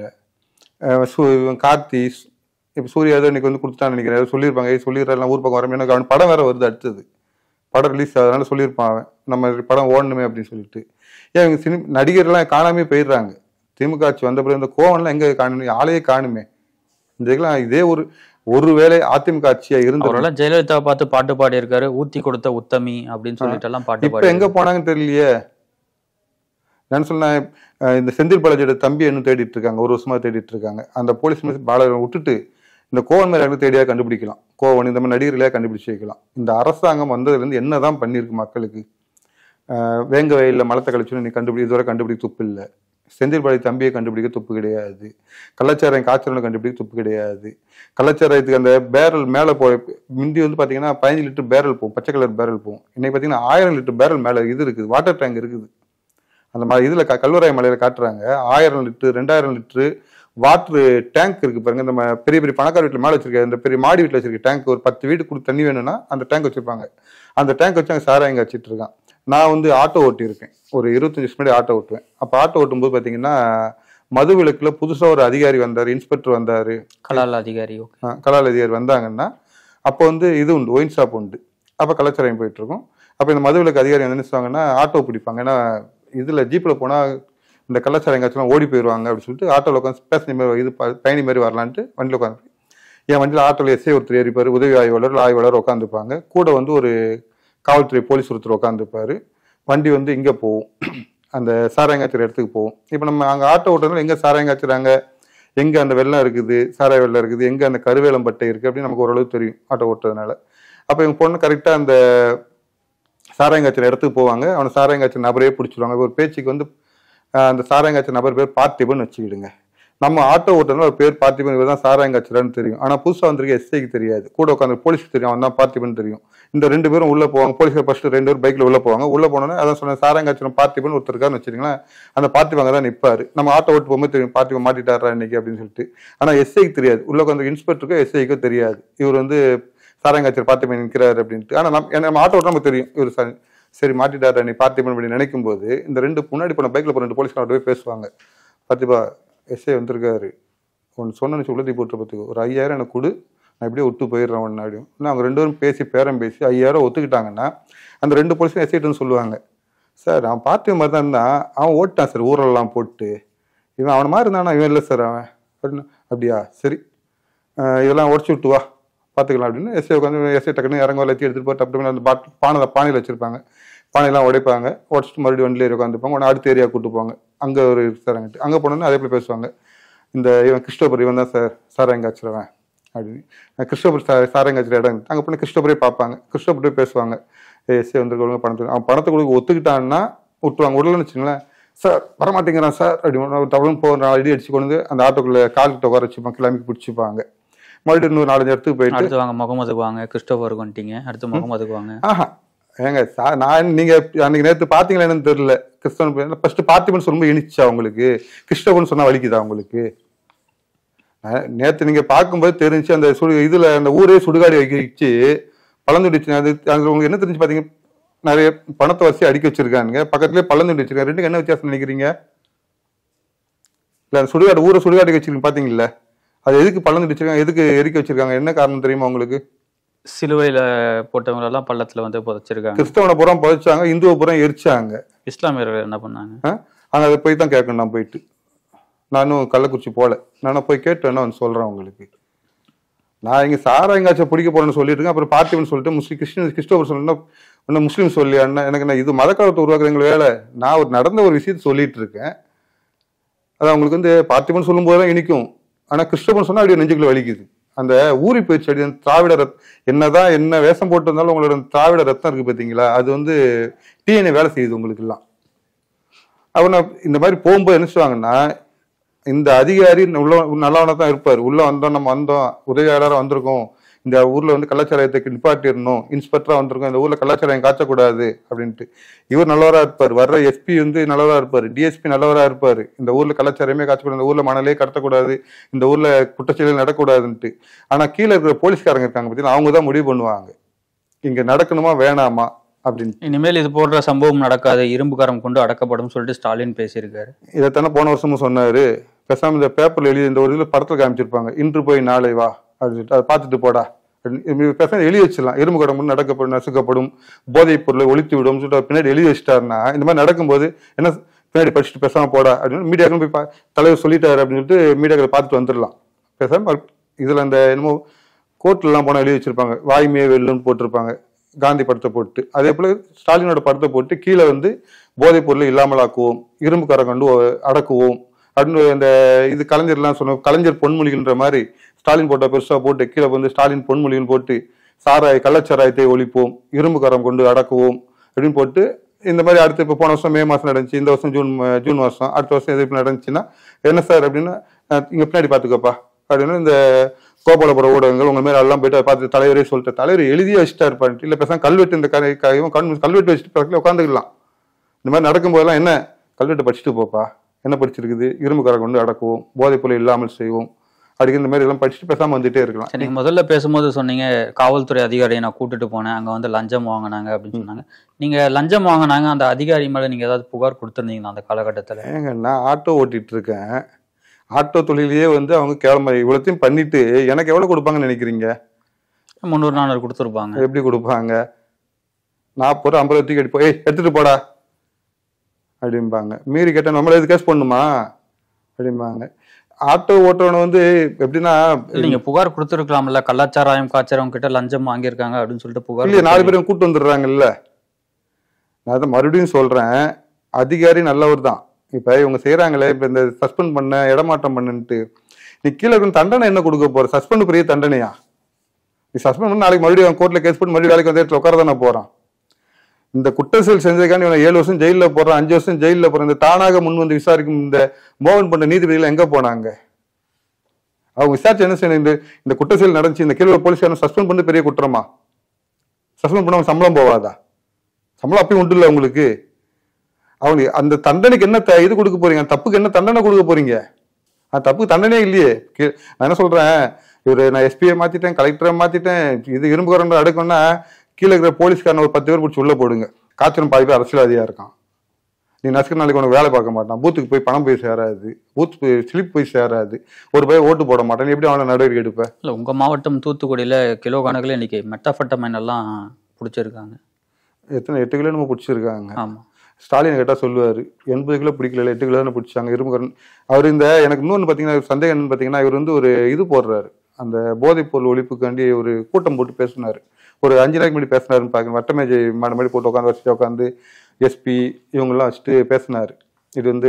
Speaker 1: கார்த்தி இப்ப சூர்யா ஏதோ இன்னைக்கு வந்து கொடுத்துட்டான்னு நினைக்கிறேன், சொல்லியிருப்பாங்க, சொல்லிடுறாங்க ஊர் பக்கம் வர. எனக்கு அவன் படம் வேற வருது அடுத்தது, படம் ரிலீஸ் அதனால சொல்லியிருப்பான் அவன், நம்ம படம் ஓடணுமே அப்படின்னு சொல்லிட்டு. ஏன் இவங்க சினி நடிகர்லாம் காணாமே போயிடுறாங்க. திமுக ஆட்சி வந்த பிறகு இந்த கோவம்லாம் எங்க காணுமே, ஆளையே காணுமே. இந்த இதெல்லாம் இதே ஒரு ஒருவேளை அதிமுக ஆட்சியா இருந்து
Speaker 2: ஜெயலலிதா பார்த்து பாட்டு பாடி இருக்காரு, ஊத்தி கொடுத்த உத்தமி அப்படின்னு சொல்லிட்டு எல்லாம் பாட்டு.
Speaker 1: இப்ப எங்க போனாங்கன்னு தெரியலையே. நான் சொன்ன இந்த செந்தில் பாலாஜியோட தம்பி இன்னும் தேடிட்டு இருக்காங்க, ஒரு வருஷமா தேடிட்டு இருக்காங்க. அந்த போலீஸ் பாலாஜி விட்டுட்டு இந்த கோவன் மேல தேடியா கண்டுபிடிக்கலாம், கோவன் இந்த மாதிரி நடிகர்களையா கண்டுபிடிச்சு வைக்கலாம். இந்த அரசாங்கம் வந்ததுல இருந்து என்னதான் பண்ணிருக்கு மக்களுக்கு? ஆஹ் வேங்க வயல்ல மலத்தை கழிச்சுன்னு நீ கண்டுபிடி, இதுவரை கண்டுபிடிக்க துப்பு இல்லை. செந்தில் பாலாஜி தம்பியை கண்டுபிடிக்க துப்பு கிடையாது. கள்ளச்சாராயம் காய்ச்சல் கண்டுபிடிக்க துப்பு கிடையாது. கள்ளச்சாராயத்துக்கு அந்த பேரல் மேல போ முந்தி வந்து பாத்தீங்கன்னா பதினஞ்சு லிட்டர் பேரல் போகும், பச்சை கலர் பேரல் போகும். இன்னைக்கு பாத்தீங்கன்னா ஆயிரம் லிட்டர் பேரல் மேல இது இருக்குது, வாட்டர் டேங்க் இருக்குது. அந்த மாதிரி இதுல கல்வராய மலையில காட்டுறாங்க, ஆயிரம் லிட்டர் ரெண்டாயிரம் லிட்டரு வாட்டர் டேங்க் இருக்கு பாருங்க. இந்த பெரிய பெரிய பணக்கார வீட்டுல மேல வச்சிருக்க, இந்த பெரிய மாடி வீட்டுல வச்சிருக்க டேங்க், ஒரு பத்து வீட்டுக்கு கொடுத்து தண்ணி வேணும்னா அந்த டேங்க் வச்சிருப்பாங்க. அந்த டேங்க் வச்சு அங்க சாராயம் வச்சிட்டு இருக்கான். நான் வந்து ஆட்டோ ஓட்டி இருக்கேன், ஒரு இருபத்தஞ்சு வருஷம் முன்னாடி ஆட்டோ ஓட்டுவேன். அப்ப ஆட்டோ ஓட்டும் போது பாத்தீங்கன்னா மது விலக்குல புதுசா ஒரு அதிகாரி வந்தாரு, இன்ஸ்பெக்டர் வந்தாரு,
Speaker 2: கலால் அதிகாரி
Speaker 1: கலால் அதிகாரி வந்தாங்கன்னா அப்போ வந்து இது உண்டு, ஒயின் ஷாப் உண்டு. அப்ப கலாச்சாரம் போயிட்டு இருக்கும். அப்ப இந்த மது விலக்கு அதிகாரி என்ன நினைச்சாங்கன்னா ஆட்டோ பிடிப்பாங்க. ஏன்னா இதுல ஜீப்ல போனா இந்த கள்ளச்சாராயம் காய்ச்சலாம் ஓடி போயிடுவாங்க அப்படின்னு சொல்லிட்டு ஆட்டோவில் உட்காந்து பேசஞ்சர் மாதிரி இது ப- பயணி மாதிரி வரலான்ட்டு வண்டியில் உட்காந்து என் வண்டியில் ஆட்டோவில் எஸ்ஐ ஒருத்தர் ஏறிப்பார், உதவி ஆய்வாளர் ஆய்வாளர் உட்காந்துப்பாங்க, கூட வந்து ஒரு காவல்துறை போலீஸ் ஒருத்தர் உட்காந்துப்பாரு. வண்டி வந்து இங்கே போகும், அந்த சாராயம் காய்ச்சற இடத்துக்கு போகும். இப்போ நம்ம அங்கே ஆட்டோ ஓட்டுறதுனால எங்கே சாராயம் காய்ச்சறாங்க, எங்கே அந்த வெள்ளம் இருக்குது, சாராய வெள்ளம் இருக்குது, எங்கே அந்த கருவேலம்பட்டை இருக்குது அப்படின்னு நமக்கு ஓரளவு தெரியும் ஆட்டோ ஓட்டுறதுனால. அப்போ எங்கள் பொண்ணு கரெக்டாக அந்த சாராயம் காய்ச்சற இடத்துக்கு போவாங்க. அவனை சாராயம் காய்ச்சல் நபரையே பிடிச்சிருவாங்க. ஒரு பேச்சுக்கு வந்து ஆஹ் அந்த சாராயம் காய்ச்சல் நபர் பேர் பார்த்திபன் வச்சுக்கிடுங்க. நம்ம ஆட்டோ ஓட்டுறதுனால ஒரு பேர் பார்த்திபன், இவர் தான் சாராயம் காய்ச்சலான்னு தெரியும். ஆனால் புதுசாக வந்திருக்க எஸ்ஐக்கு தெரியாது, கூட உட்காந்து போலீஸ்க்கு தெரியும், அவன் தான் பார்த்திபன் தெரியும். இந்த ரெண்டு பேரும் உள்ள போவாங்க, போலீஸ்கார் ஃபர்ஸ்ட் ரெண்டு பேரும் பைக்ல உள்ள போவாங்க. உள்ள போனோன்னே அதான் சொன்ன சாராயம் காய்ச்சல் பார்த்திபன் ஒருத்தர் இருக்காருன்னு வச்சுக்கீங்களேன். அந்த பார்த்திபன் தான் நிற்பாரு. நம்ம ஆட்டோ ஓட்டு போகும்போது தெரியும் பார்த்திபன் மாட்டிட்டாரா இன்னைக்கு அப்படின்னு சொல்லிட்டு. ஆனால் எஸ்ஐக்கு தெரியாது, உள்ள உட்காந்து இன்ஸ்பெக்டருக்கோ எஸ்ஐக்கோ தெரியாது இவர் வந்து சாராயம் காய்ச்சல் பார்த்திபன் நிற்கிறாரு அப்படின்ட்டு. ஆனால் நம்ம நம்ம ஆட்டோ ஓட்ட நமக்கு தெரியும் இவர் ச- சரி மாட்டிட்டாரா நீ பார்த்திபன் அப்படின்னு நினைக்கும் போது இந்த ரெண்டு முன்னாடி போன பைக்ல போன ரெண்டு போலீஸ்கார போய் பேசுவாங்க. பார்த்திபா எஸ்ஐ வந்திருக்காரு, ஒன்று சொன்னு உள்ளதி போட்டு பார்த்துக்கோ, ஒரு ஐயாயிரம் எனக்கு கொடு, நான் இப்படியே விட்டு போயிடுறேன் ஒன்று அப்படியும். இல்லை அவங்க ரெண்டு பேரும் பேசி பேரம் பேசி ஐயாயிரம் ஒத்துக்கிட்டாங்கன்னா அந்த ரெண்டு போலீஸும் எஸ்ஐட்டுன்னு சொல்லுவாங்க. சார் அவன் பார்த்திபன் மாதிரி தான் இருந்தான், அவன் ஓட்டான் சார் ஊரெல்லாம் போட்டு, இவன் அவனை மாதிரி இருந்தானா, இவன் இல்லை சார் அவன் அப்படின்னு. அப்படியா சரி, அஹ் இதெல்லாம் உடச்சி விட்டு வா பார்த்துக்கலாம் அப்படின்னு எஸ்ஐ உட்காந்து எஸ்ஐ டக்குன்னு இறங்க எல்லாத்தையும் எடுத்துகிட்டு போட்டு அப்படி அந்த பாட் பானை பானையில் வச்சிருப்பாங்க, பானையெல்லாம் உடைப்பாங்க, உடச்சிட்டு மறுபடியும் வண்டியில் ஏறி உட்காந்துப்பாங்க. உடனே அடுத்த ஏரியா கூட்டு போவாங்க, அங்கே ஒரு சாரங்கிட்டு அங்கே போனோன்னா அதே போல் பேசுவாங்க. இந்த இவன் கிறிஸ்டோபர் இவன் தான் சார் சாராயம் காய்ச்சறவன் அப்படின்னு. நான் கிறிஸ்டோபர் சா சாராயம் காய்ச்சற இடம் அங்கே போனால் கிறிஸ்டோபரே பார்ப்பாங்க, கிறிஸ்டோபரே பேசுவாங்க. எஸ்ஐ வந்துருக்கவங்க பணத்தை அவன் பணத்தை கொடுக்க ஒத்துக்கிட்டான்னா விட்டுருவாங்க. விடலன்னு வச்சுங்களேன், சார் வரமாட்டேங்கிறான் சார் அப்படின்னு தவறும் போகிற நாலு அடி அடிச்சு கொண்டு வந்து அந்த ஆட்டோக்குள்ளே கால்கிட்ட உட்கார வச்சுப்பாங்க, கிளம்பி பிடிச்சிப்பாங்க. மறுபடியும் இன்னொரு நாலஞ்சு இடத்துக்கு போயிட்டு
Speaker 2: அடுத்து வாங்க முகமதுக்கு வாங்க, கிறிஸ்டோபருக்கு வந்துட்டீங்க, அடுத்து முகமதுக்கு வாங்க.
Speaker 1: ஆஹா ஏங்க சா நான் நீங்க அன்னைக்கு நேற்று பாத்தீங்களா என்னன்னு தெரியல, கிறிஸ்தவன் ஃபர்ஸ்ட் பார்த்திபன் சொல்லும்போது இனிச்சா உங்களுக்கு, கிறிஸ்டோபன் சொன்னா வலிக்குதா உங்களுக்கு? அஹ் நேத்து நீங்க பார்க்கும்போது தெரிஞ்சு அந்த சுடு இதுல அந்த ஊரே சுடுகாடி வச்சு பழந்துடிச்சு. அது அது உங்களுக்கு என்ன தெரிஞ்சு பாத்தீங்க, நிறைய பணத்தை வச்சு அடிக்க வச்சிருக்காங்க, பக்கத்துலயே பழந்துடி வச்சிருக்காங்க. ரெண்டுக்கு என்ன வித்தியாசம் நினைக்கிறீங்க? இல்ல அந்த சுடுகாடு ஊரை சுடுகாடி வச்சிருக்கீங்க பாத்தீங்கல்ல, அது எதுக்கு பழந்துடி வச்சிருக்காங்க, எதுக்கு எரிக்க வச்சிருக்காங்க, என்ன காரணம் தெரியுமா உங்களுக்கு?
Speaker 2: சிலுவையில போட்டவங்க எல்லாம் பள்ளத்துல வந்து புதைச்சிருக்காங்க.
Speaker 1: கிறிஸ்தவனை புறம் புதைச்சாங்க, இந்துவை புறம் எரிச்சாங்க.
Speaker 2: இஸ்லாமியர்கள் என்ன பண்ணாங்க?
Speaker 1: அங்கே அதை போய் தான் கேட்கணும். நான் போயிட்டு நானும் கள்ளக்குறிச்சி போல, நானும் போய் கேட்டேன்னா வந்து சொல்றேன் உங்களுக்கு. நான் இங்க சாராயங்காய்ச்சல் பிடிக்க போறேன்னு சொல்லிட்டு இருக்கேன். அப்புறம் பார்த்திபன் சொல்லிட்டு முஸ்லீம் கிறிஸ்டின் கிறிஸ்டோபர் சொல்லணும், இன்னும் முஸ்லீம் சொல்லி அண்ணா எனக்கு நான் இது மதக்காலத்தை உருவாக்குறவங்க வேலை. நான் ஒரு நடந்த ஒரு விஷயத்த சொல்லிட்டு இருக்கேன், அது அவங்களுக்கு வந்து பார்த்திபன் சொல்லும் போதுதான் இனிக்கும், ஆனா கிறிஸ்டோபன் சொன்னா அப்படியே நெஞ்சுக்குள்ள வலிக்குது. அந்த ஊறி போயிடுச்சு அப்படி. அந்த திராவிட ரத் என்னதான் என்ன வேஷம் போட்டு இருந்தாலும் உங்களோட திராவிட ரத்தம் இருக்கு பார்த்தீங்களா, அது வந்து டிஎன்ஏ வேலை செய்யுது உங்களுக்கு எல்லாம். அவனை இந்த மாதிரி போகும்போது என்ன சொல்லுவாங்கன்னா, இந்த அதிகாரி உள்ள நல்லவனா தான் இருப்பார், உள்ள வந்தோம் நம்ம வந்தோம் உதவியாளராக வந்திருக்கோம், இந்த ஊர்ல வந்து கலாச்சாரத்துக்கு நிப்பாட்டிடணும், இன்ஸ்பெக்டரா வந்திருக்கோம், இந்த ஊர்ல கலாச்சாரம் காய்ச்சக்கூடாது அப்படின்ட்டு இவர் நல்லவரா இருப்பார். வர்ற எஸ்பி வந்து நல்லவரா இருப்பாரு, டிஎஸ்பி நல்லவரா இருப்பாரு, இந்த ஊர்ல கலாச்சாரமே காய்ச்சக்கூடாது, இந்த ஊர்ல மணலே கடத்தக்கூடாது, இந்த ஊர்ல குற்றச்செயல்கள் நடக்கூடாதுன்ட்டு. ஆனா கீழே இருக்கிற போலீஸ்காரங்க இருக்காங்க பார்த்தீங்கன்னா, அவங்க தான் முடிவு பண்ணுவாங்க இங்க நடக்கணுமா வேணாமா அப்படின்னு.
Speaker 2: இனிமேல் இது போன்ற சம்பவம் நடக்காது, இரும்பு கரம் கொண்டு அடக்கப்படும் சொல்லிட்டு ஸ்டாலின் பேசியிருக்காரு.
Speaker 1: இதைத்தானே போன வருஷமும் சொன்னாரு. பேசாம இந்த பேப்பர்ல எழுதி இந்த ஒரு இதுல படத்துல காமிச்சிருப்பாங்க, இன்று போய் நாளை வா அப்படின்னு, அதை பார்த்துட்டு போடா அப்படின்னு பேசாம எழுதி வச்சிடலாம். எறும்பு கடம்பு நடக்கப்படும், நசுக்கப்படும், போதைப் பொருளை ஒழித்து விடும் சொல்லிட்டு பின்னாடி எழுதி வச்சிட்டாருன்னா இந்த மாதிரி நடக்கும்போது என்ன பின்னாடி படிச்சுட்டு பேசாம போடா அப்படின்னு மீடியாக்கள் போய் பா- தலைவர் சொல்லிட்டாரு அப்படின்னு சொல்லிட்டு மீடியாக்களை பார்த்துட்டு வந்துடலாம். பேசாம இதுல அந்த என்னமோ கோர்ட்ல எல்லாம் போனா எழுதி வச்சிருப்பாங்க, வாய்மையே வெல்லுன்னு போட்டிருப்பாங்க காந்தி படத்தை போட்டு. அதே போல ஸ்டாலினோட படத்தை போட்டு கீழே வந்து போதைப் பொருளை இல்லாமலாக்குவோம், இரும்பு கரை கொண்டு அடக்குவோம் அப்படின்னு இந்த இது கலைஞர்லாம் சொன்ன கலைஞர் பொன்மொழிகின்ற மாதிரி ஸ்டாலின் போட்ட பெருசா போட்டு கீழே வந்து ஸ்டாலின் பொன்மொழின்னு போட்டு சாராய கள்ளச்சாராயத்தை ஒழிப்போம், இரும்பு கரம் கொண்டு அடக்குவோம் அப்படின்னு போட்டு இந்த மாதிரி அடுத்து இப்போ போன வருஷம் மே மாசம் நடந்துச்சு, இந்த வருஷம் ஜூன் ஜூன் மாசம், அடுத்த வருஷம் எது நடந்துச்சுன்னா என்ன சார் அப்படின்னா, இங்க பின்னாடி பாத்துக்கப்பா அப்படின்னு இந்த கோபாலபுர ஊடகங்கள் உங்க மேல எல்லாம் போயிட்டு பார்த்து தலைவரே சொல்லிட்டு தலைவர் எழுதியே வச்சுட்டா இருப்பாரு. இல்ல பேசாம கல்வெட்டு இந்த கரை கல்வெட்டு வச்சுட்டு பக்கத்துல உட்காந்துக்கலாம். இந்த மாதிரி நடக்கும்போதெல்லாம் என்ன கல்வெட்டு படிச்சுட்டு போப்பா, என்ன படிச்சிருக்குது, இரும்பு கரை கொண்டு அடக்குவோம், போதைப் பொருள் இல்லாமல் செய்வோம் அப்படிங்கிற இந்த மாதிரி எல்லாம் படிச்சுட்டு பேசாம வந்துட்டே இருக்கலாம்.
Speaker 2: நீங்க முதல்ல பேசும்போது சொன்னீங்க காவல்துறை அதிகாரியை நான் கூட்டிட்டு போனேன், அங்க வந்து லஞ்சம் வாங்கினாங்க அப்படின்னு சொன்னாங்க. நீங்க லஞ்சம் வாங்கினாங்க அந்த அதிகாரி மேல நீங்க ஏதாவது புகார் கொடுத்துருந்தீங்களா அந்த காலகட்டத்துல?
Speaker 1: ஏங்க நான் ஆட்டோ ஓட்டிட்டு இருக்கேன், ஆட்டோ தொழிலையே வந்து அவங்க கேவலமா இவ்வளத்தையும் பண்ணிட்டு எனக்கு எவ்வளவு கொடுப்பாங்கன்னு நினைக்கிறீங்க?
Speaker 2: முந்நூறு நானூறு கொடுத்துருப்பாங்க.
Speaker 1: எப்படி கொடுப்பாங்க? நாற்பது ரூபா ஐம்பது ரூபா தூக்கி அடிப்போம், ஏய் எடுத்துட்டு போடா அப்படிம்பாங்க. மீறி கேட்டால் நம்மள எது கேஸ் பண்ணுமா அப்படிம்பாங்க. ஆட்டோ ஓட்டுறவனை வந்து எப்படின்னா
Speaker 2: நீங்க புகார் கொடுத்துருக்கலாம்ல, கள்ளச்சாராயம் காய்ச்சறவங்க கிட்ட லஞ்சம் வாங்கியிருக்காங்க அப்படின்னு சொல்லிட்டு புகார்
Speaker 1: இல்லையா, நாலு பேரும் கூட்டு வந்துடுறாங்கல்ல. நான் அதை மறுபடியும் சொல்றேன், அதிகாரி நல்லவர் தான். இப்ப இவங்க செய்யறாங்களே, இப்ப இந்த சஸ்பெண்ட் பண்ண இடமாற்றம் பண்ணுன்ட்டு, நீ கீழே இருக்கிற தண்டனை என்ன கொடுக்க போற? சஸ்பெண்ட் பெரிய தண்டனையா? நீ சஸ்பெண்ட் பண்ணி நாளைக்கு மறுபடியும் கோர்ட்ல கேஸ் பண்ணி மறுபடியும் வேலைக்கு வந்து உட்கார தானே போறான். இந்த குற்ற செயல் செஞ்சதுக்காண்டி இவனை ஏழு வருஷம் ஜெயில போறான், அஞ்சு வருஷம் ஜெயில போறான். இந்த தானாக முன் வந்து விசாரிக்கும் இந்த மோகன் பண்ண நீதிபதிகள் எங்க போனாங்க? அவங்க விசாரிச்சு என்ன செய்யணும்? இந்த இந்த குற்ற செயல் நடந்துச்சு, இந்த கீழே போலீஸ்காரன் சஸ்பெண்ட் பண்ணி பெரிய குற்றமா? சஸ்பெண்ட் பண்ண சம்பளம் போவாதா? சம்பளம் அப்பயும் உண்டு இல்லை உங்களுக்கு. அவங்க அந்த தண்டனைக்கு என்ன இது கொடுக்க போறீங்க? தப்புக்கு என்ன தண்டனை கொடுக்க போறீங்க? அந்த தப்புக்கு தண்டனையே இல்லையே. நான் என்ன சொல்றேன், இவரு நான் எஸ்பியை மாத்திட்டேன், கலெக்டரை மாத்திட்டேன், இது இரும்பு கரண்ட் அடுக்கணும்னா கீழே இருக்கிற போலீஸ்காரன் ஒரு பத்து பேர் பிடிச்சி உள்ள போடுங்க. காய்ச்சலும் பாதி பேர் அரசியல்வாதியா இருக்கான். நீ நசுக்கிற நாளைக்கு உனக்கு வேலை பார்க்க மாட்டான், பூத்துக்கு போய் பணம் போய் சேராது, பூத் ஸ்லிப் போய் சேராது, ஒரு பையன் ஓட்டு போட மாட்டான். எப்படி அவனை நடவடிக்கை எடுப்பேன்?
Speaker 2: இல்லை, உங்க மாவட்டம் தூத்துக்குடியில கிலோ கணக்கில் இன்னைக்கு மெட்டாஃபெட்டமைன் எல்லாம் பிடிச்சிருக்காங்க.
Speaker 1: எத்தனை எட்டு கிலோ நம்ம பிடிச்சிருக்காங்க.
Speaker 2: ஆமா,
Speaker 1: ஸ்டாலின் கேட்டா சொல்லுவாரு, எண்பது கிலோ பிடிக்கல, எட்டு கிலோ தானே பிடிச்சாங்க இரும்புகரன். அவர் இந்த எனக்கு இன்னொன்று பார்த்தீங்கன்னா சந்தேகம் என்னன்னு பார்த்தீங்கன்னா, இவர் வந்து ஒரு இது போடுறாரு, அந்த போதைப் பொருள் ஒழிப்புக்காண்டி ஒரு கூட்டம் போட்டு பேசினாரு. ஒரு அஞ்சு நாளைக்கு முன்னாடி பேசினாருன்னு பார்க்க, வட்டமேஜை மாடு மாதிரி போட்டு உட்காந்து வச்சுட்டு உட்காந்து எஸ்பி இவங்கெல்லாம் வச்சுட்டு பேசினாரு. இது வந்து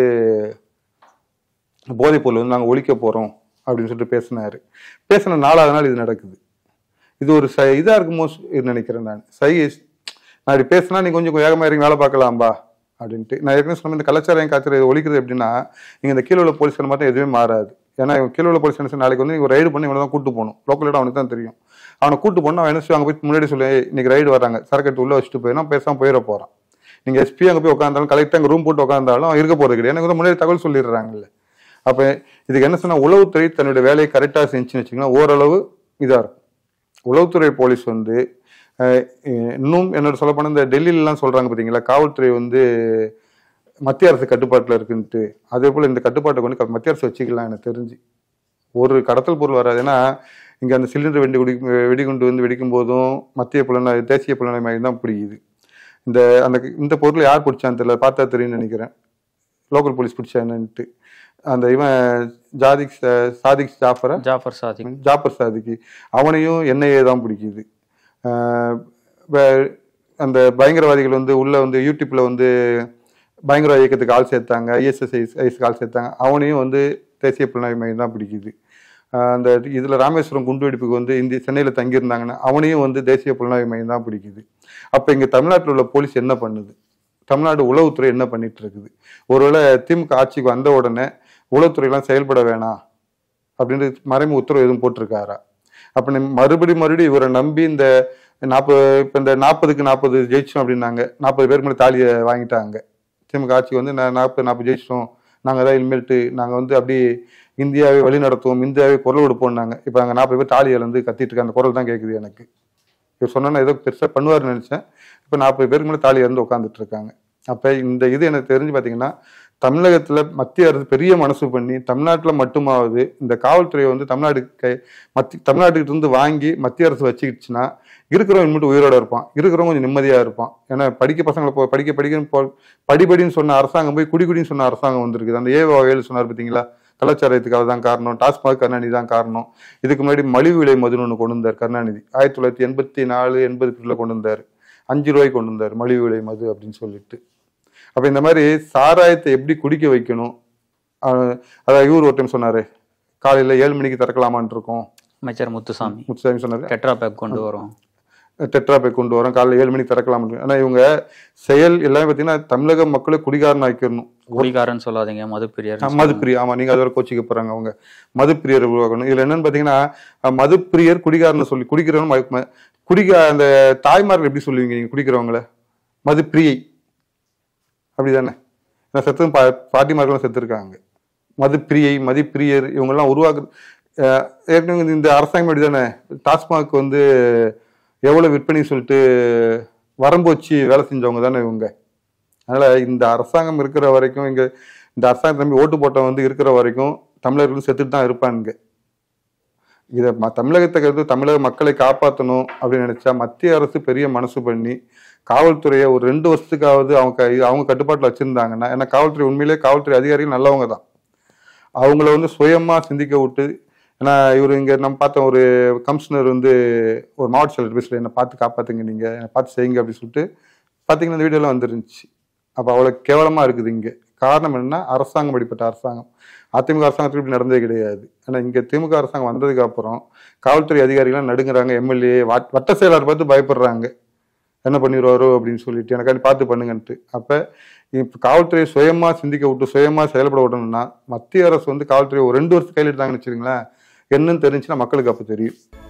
Speaker 1: போதைப் பொருள் வந்து நாங்கள் ஒழிக்க போறோம் அப்படின்னு சொல்லிட்டு பேசினாரு. பேசின நாலாவது நாள் இது நடக்குது. இது ஒரு ச இதாக இருக்குமோ நினைக்கிறேன் நான். சை நான் இப்படி பேசினா நீங்க கொஞ்சம் வேகமாக இறங்கி வேலை பார்க்கலாம்பா அப்படின்ட்டு. நான் ஏற்கனவே சொன்ன இந்த கலாச்சாரம் காய்ச்சல் இது ஒழிக்கிறது எப்படின்னா, நீங்க இந்த கீழே உள்ள போலீஸ்காரன் மட்டும் எதுவுமே மாறாது. ஏன்னா இவன் கீழே உள்ள போலீஸ் ஸ்டேஷன் நாளைக்கு வந்து நீங்க ரைடு பண்ணி இவனை தான் கூட்டு போகணும். லோக்கல் இடம் அவனுக்கு தான் தெரியும். அவனை கூட்டு போனா அவன் என்ன செய்வாங்க, அங்கே போய் முன்னாடி சொல்லி இன்னைக்கு ரைடு வராங்க, சரக்கு எடுத்து உள்ள வச்சுட்டு போயினா பேசாம போயிட போறான். நீங்க எஸ்பி அங்கே போய் உட்காந்தாலும் கலெக்டர் அங்கே ரூம் போட்டு உட்காந்தாலும் அவன் இருக்க போறது கிடையாது. எனக்கு வந்து முன்னாடி தகவல் சொல்லிடுறாங்கல்ல. அப்ப இதுக்கு என்ன சொன்னா, உளவுத்துறை தன்னுடைய வேலையை கரெக்டா செஞ்சுன்னு வச்சுக்கோங்கன்னா ஓரளவு இதா இருக்கும். உளவுத்துறை போலீஸ் வந்து இன்னும் என்னோட சொல்ல போனா இந்த டெல்லியிலாம் சொல்றாங்க பார்த்தீங்களா, காவல்துறை வந்து மத்திய அரசு கட்டுப்பாட்டில் இருக்குன்ட்டு, அதே போல இந்த கட்டுப்பாட்டை கொண்டு மத்திய அரசு வச்சுக்கலாம். எனக்கு தெரிஞ்சு ஒரு கடத்தல் பொருள் வராது. ஏன்னா இங்க அந்த சிலிண்டர் வெடி வெடி வெடிகுண்டு வந்து வெடிக்கும் போதும் மத்திய புலனாய் தேசிய புலனாய் மையம் தான் பிடிக்குது. இந்த அந்த இந்த பொருள் யார் பிடிச்சான்னு தெரியல, பார்த்தா தெரியும்னு நினைக்கிறேன். லோக்கல் போலீஸ் பிடிச்சா என்னன்ட்டு. அந்த இவன் ஜாதிக் சாதிக் ஜாஃபரா
Speaker 2: ஜாஃபர் சாதிக்
Speaker 1: ஜாஃபர் சாதிக்கு அவனையும் என்ஐஏ தான் பிடிக்குது. அந்த பயங்கரவாதிகள் வந்து உள்ள வந்து யூடியூப்ல வந்து பயங்கரவாத இயக்கத்துக்கு ஆள் சேர்த்தாங்க, ஐஎஸ்எஸ்ஐக்கு ஆள் சேர்த்தாங்க, அவனையும் வந்து தேசிய புலனாய்வு மையம் தான் பிடிக்குது. அந்த இதுல ராமேஸ்வரம் குண்டு வெடிப்புக்கு வந்து இந்திய சென்னையில தங்கியிருந்தாங்கன்னா அவனையும் வந்து தேசிய புலனாய்வு மையம் தான் பிடிக்குது. அப்ப இங்க தமிழ்நாட்டில் உள்ள போலீஸ் என்ன பண்ணுது? தமிழ்நாடு உளவுத்துறை என்ன பண்ணிட்டு இருக்குது? ஒருவேளை திமுக ஆட்சிக்கு வந்த உடனே உளவுத்துறையெல்லாம் செயல்பட வேணாம் அப்படின்னு மறைமுக உத்தரவு எதுவும் போட்டிருக்காரா? அப்ப மறுபடி மறுபடியும் இவரை நம்பி இந்த நாற்பது இப்ப இந்த நாற்பதுக்கு நாற்பது ஜெயிச்சோம் அப்படின்னாங்க, நாற்பது பேருக்கு மேலே தாலியை வாங்கிட்டாங்க. திமுக ஆட்சிக்கு வந்து நாற்பது நாற்பது ஜெயிச்சிட்டோம், நாங்க தான் இனிமேல்ட்டு நாங்க வந்து அப்படி இந்தியாவை வழி நடத்துவோம், இந்தியாவை குரல் கொடுப்போம்னாங்க. இப்ப நாங்க நாற்பது பேர் தாலியை வந்து கத்திட்டு இருக்க, அந்த குரல் தான் கேட்குது எனக்கு. இப்ப சொன்னா ஏதோ பெருசா பண்ணுவாருன்னு நினைச்சேன். இப்ப நாற்பது பேருக்கு மேலே தாலியை வந்து உட்காந்துட்டு இருக்காங்க. அப்ப இந்த இது எனக்கு தெரிஞ்சு பாத்தீங்கன்னா, தமிழகத்துல மத்திய அரசு பெரிய மனசு பண்ணி தமிழ்நாட்டுல மட்டுமாவது இந்த காவல்துறையை வந்து தமிழ்நாடு மத்திய தமிழ்நாட்டுக்கிட்ட இருந்து வாங்கி மத்திய அரசு வச்சுக்கிடுச்சுன்னா இருக்கிறவங்க மட்டும் உயிரோட இருப்பான், இருக்கிறவங்க கொஞ்சம் நிம்மதியா இருப்பான். ஏன்னா படிக்க பசங்களை போ படிக்க படிக்க படிப்படின்னு சொன்ன அரசாங்கம் போய் குடிக்குடின்னு சொன்ன அரசாங்கம் வந்திருக்குது. அந்த ஏவா ஏழு சொன்னார் பார்த்தீங்களா, கலாச்சாரத்துக்கு அவர் தான் காரணம், டாஸ்மாக் கருணாநிதி தான் காரணம். இதுக்கு முன்னாடி மலிவு விலை மதுன்னு ஒன்று கொண்டு வந்தார் கருணாநிதி, ஆயிரத்தி தொள்ளாயிரத்தி எண்பத்தி நாலு எண்பதுக்குள்ள கொண்டு வந்தார். அஞ்சு ரூபாய்க்கு கொண்டு வந்தார் மலிவு விலை மது அப்படின்னு சொல்லிட்டு. அப்ப இந்த மாதிரி சாராயத்தை எப்படி குடிக்க வைக்கணும், அதாவது இவர் ஒரு டைம் சொன்னாரு, காலையில ஏழு மணிக்கு திறக்கலாமான் இருக்கோம்
Speaker 2: அமைச்சர் முத்துசாமி
Speaker 1: முத்துசாமி சொன்னாரு,
Speaker 2: டெட்ரா பேக் கொண்டு வரும்
Speaker 1: டெட்ரா பேக் கொண்டு வரோம், காலையில் ஏழு மணிக்கு திறக்கலாம். ஆனா இவங்க செயல் எல்லாமே பார்த்தீங்கன்னா தமிழக மக்களை குடிகாரன் ஆக்கிடணும்.
Speaker 2: குடிகாரன் சொல்லாதீங்க, மதுப்பிரியர்
Speaker 1: மதுப்பிரியர். ஆமா, நீங்க அதோட கோச்சிக்க போறாங்க. அவங்க மதுப்பிரியர் உருவாக்கணும். இதுல என்னன்னு பாத்தீங்கன்னா, மதுப்பிரியர் குடிகாரன்னு சொல்லி குடிக்கிறவங்க குடிக்க அந்த தாய்மார்கள் எப்படி சொல்லுவீங்க நீங்க குடிக்கிறவங்கள? மதுப்பிரியை அப்படிதானே? செத்து பா பாட்டிமார்களும் செத்து இருக்காங்க. மதுப்பிரியை மதிப்பிரியர் இவங்கெல்லாம் உருவாக்கு ஏற்கனவே இந்த அரசாங்கம் அப்படிதானே டாஸ்மாக் வந்து எவ்வளவு விற்பனை சொல்லிட்டு வரம்பு வச்சு வேலை செஞ்சவங்க தானே இவங்க. அதனால இந்த அரசாங்கம் இருக்கிற வரைக்கும், இங்க இந்த அரசாங்கம் நம்பி ஓட்டு போட்டவங்க வந்து இருக்கிற வரைக்கும் தமிழர்கள் செத்துட்டு தான் இருப்பானுங்க. இதை தமிழகத்தை கருத்து தமிழக மக்களை காப்பாற்றணும் அப்படின்னு நினைச்சா மத்திய அரசு பெரிய மனசு பண்ணி காவல்துறையை ஒரு ரெண்டு வருஷத்துக்காவது அவங்க க- அவங்க கட்டுப்பாட்டில் வச்சிருந்தாங்கன்னா, ஏன்னா காவல்துறை உண்மையிலேயே காவல்துறை அதிகாரிகள் நல்லவங்க தான். அவங்கள வந்து சுயமா சிந்திக்க விட்டு, ஏன்னா இவர் இங்க நம்ம பார்த்த ஒரு கமிஷனர் வந்து ஒரு மாவட்ட செயலர் பேசுகிற என்னை பார்த்து காப்பாத்துங்க, நீங்க என்னை பார்த்து செய்யுங்க அப்படின்னு சொல்லிட்டு பார்த்தீங்கன்னா இந்த வீடியோலாம் வந்துருந்துச்சு. அப்போ அவ்வளோ கேவலமா இருக்குது இங்க. காரணம் என்னன்னா அரசாங்கம் அப்படிப்பட்ட அரசாங்கம். அதிமுக அரசாங்கத்துக்கு இப்படி நடந்ததே கிடையாது. ஆனா இங்க திமுக அரசாங்கம் வந்ததுக்கு அப்புறம் காவல்துறை அதிகாரிகள்லாம் நடுங்குறாங்க, எம்எல்ஏ வட்ட செயலாளர் பார்த்து பயப்படுறாங்க, என்ன பண்ணிடுவாரோ அப்படின்னு சொல்லிட்டு எனக்காண்டி பார்த்து பண்ணுங்கன்ட்டு. அப்ப இப்ப காவல்துறையை சுயமா சிந்திக்க விட்டு சுயமா செயல்பட விடணும்னா மத்திய அரசு வந்து காவல்துறை ஒரு ரெண்டு வருஷம் கையில் எடுத்தாங்கன்னு வச்சுருங்களேன், என்னன்னு தெரிஞ்சுன்னா மக்களுக்கு அப்ப தெரியும்.